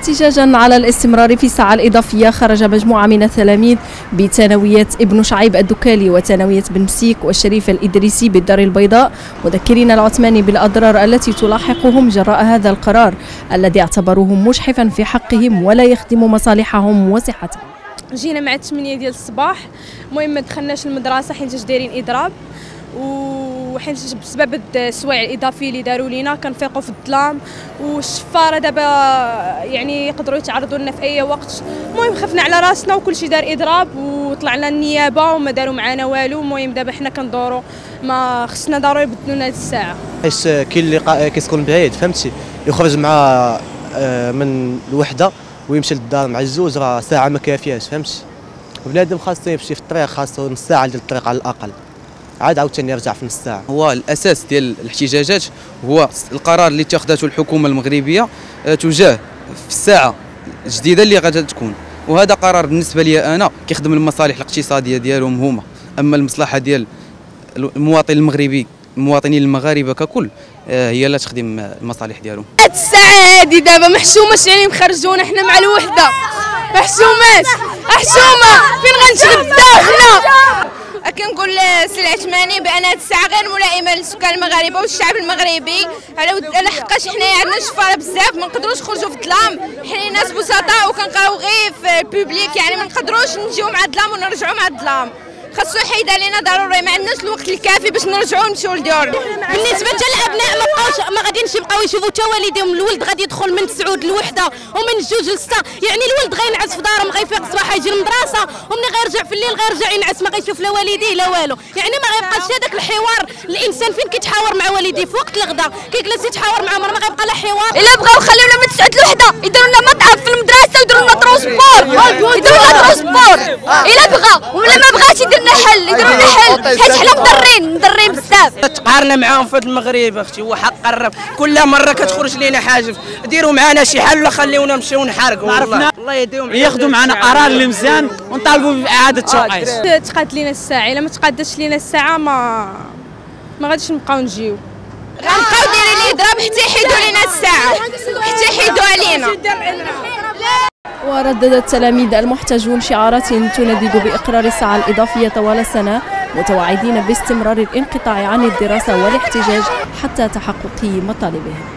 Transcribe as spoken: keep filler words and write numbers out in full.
احتجاجا على الاستمرار في الساعة الإضافية، خرج مجموعة من التلاميذ بثانوية ابن شعيب الدكالي وثانوية بن مسيك والشريف الإدريسي بالدار البيضاء، مذكرين العثماني بالأضرار التي تلاحقهم جراء هذا القرار الذي اعتبروه مجحفا في حقهم ولا يخدم مصالحهم وصحتهم. جينا مع الثمانية ديال الصباح، المهم ما دخلناش المدرسة حيت دايرين إضراب، وحيت بسبب السوايع الإضافي اللي داروا لينا كنفيقوا في الظلام، والشفاره دابا يعني يقدروا يتعرضوا لنا في اي وقت. المهم خفنا على راسنا وكل شيء دار اضراب، وطلعنا النيابه وما داروا معنا والو. المهم دابا حنا كندوروا، ما خصنا ضروري يبدلوا لنا هذه الساعه، حيت كاين اللي كيسكن بعيد فهمتي، يخرج مع من الوحده ويمشي للدار مع الزوج، راه ساعه ما كافياش فهمتي. بنادم خاصو يمشي في الطريق، خاصو نص ساعه ديال الطريق على الاقل، عاد عاوتاني يرجع في نص ساعه. هو الاساس ديال الاحتجاجات هو القرار اللي اتخذته الحكومه المغربيه تجاه في الساعه الجديده اللي غادي تكون، وهذا قرار بالنسبه لي انا كيخدم المصالح الاقتصاديه ديالهم هما، اما المصلحه ديال المواطن المغربي المواطنين المغاربه ككل هي لا تخدم المصالح ديالهم. هاد الساعه هادي دابا محشومه، يعني مخرجونا حنا مع الوحده محشومات محشومه، فين غنشرب داخلنا. كنقول للسي العثماني بان هذه الساعه غير ملائمه للسكان المغاربه والشعب المغربي، على حقاش حنايا عندنا شفاره بزاف، ما نقدروش نخرجوا في الظلام، حنا ناس بسطاء وكنقراو غير في البوبليك، يعني ما نقدروش نجيو مع الظلام ونرجعوا مع الظلام. خاصو يحيد علينا ضروري، ما عندناش الوقت الكافي باش نرجعوا نمشيو لديورنا. بالنسبه حتى الابناء ما بقاوش ما غاديينش يبقاو يشوفوا حتى والديهم. الولد غادي يدخل من تسعود لوحده ومن جوج لسته، يعني الولد غينعس في دارهم، غيفيق الصباح يجي للمدرسه، وملي غيرجع في الليل غيرجع ينعس، ما غيشوف لا والديه لا والو، يعني ما غيبقاش هذاك الحوار. الانسان فين كيتحاور مع والديه في وقت الغداء، كيجلس يتحاور معاهم، ما غيبقى لا حوار. الا بغاو خليونا من تسعود لوحده، يديروا لنا مطعم في المدرسه ويديروا لنا ترونسبور، يديروا لنا ترونسبور الا بغا، ولا ما بغاش يدير لنا حل، يديروا لنا حل، حيت حنا مضرين مضرين بزاف. تقارنا معاهم في المغرب اختي، هو حق قرب، كل مره كتخرج لينا حاجه ديروا معنا شي حل ولا خليونا نمشيو نحرقوا. والله الله يهديهم، ياخذوا معنا قرار اللي مزيان ونطالبوا باعاده توقيت. تقاد لينا الساعه، الا ما تقادش لينا الساعه ما ما غاديش نبقاو نجيو، غنبقاو دايرين الاضراب حتى يحيدوا لينا الساعه، حتى يحيدوا علينا. وردد التلاميذ المحتجون شعارات تندد بإقرار الساعة الإضافية طوال السنة، متوعدين باستمرار الانقطاع عن الدراسة والاحتجاج حتى تحقق مطالبهم.